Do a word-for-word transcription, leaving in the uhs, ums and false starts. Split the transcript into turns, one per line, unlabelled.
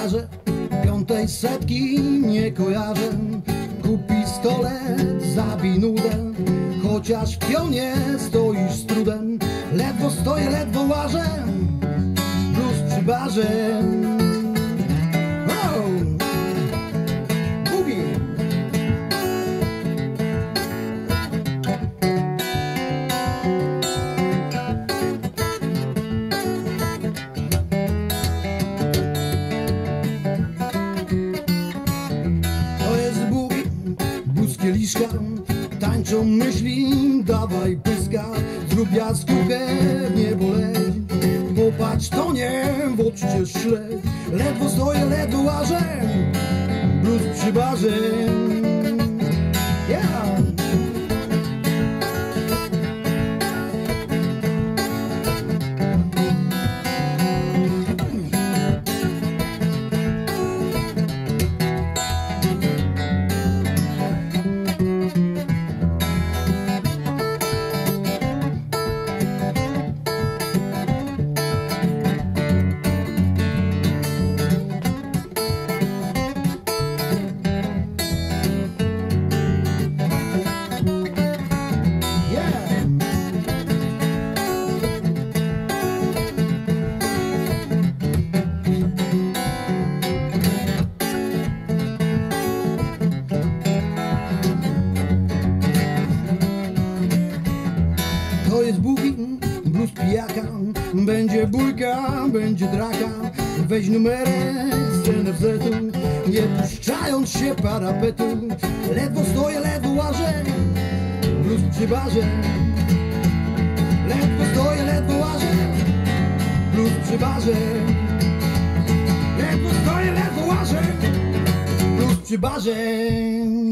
kojarzę, piątej setki nie kojarzę. Kup pistolet, zabij nudę, chociaż w pionie stoisz z trudem. Ledwo stoję, ledwo łażę, blues przy barze. Oh! Boogie! To jest boogie, blues kieliszka. Tańczą myśli, dawaj pyska. Zrób jaskółkę, w niebo leć. Popatrz, to nie w oczy cię śledź. Ledwo stoję, ledwo łażę, blues przy barze. Yeah! To jest boogie, blues pijaka. Będzie bójka, będzie draka. Weź numerek z en ef zetu, nie puszczając się parapetu. Ledwo stoję, ledwo łażę, blues przy barze. Ledwo stoję, ledwo łażę, blues przy barze. Ledwo stoję, ledwo łażę, blues przy barze.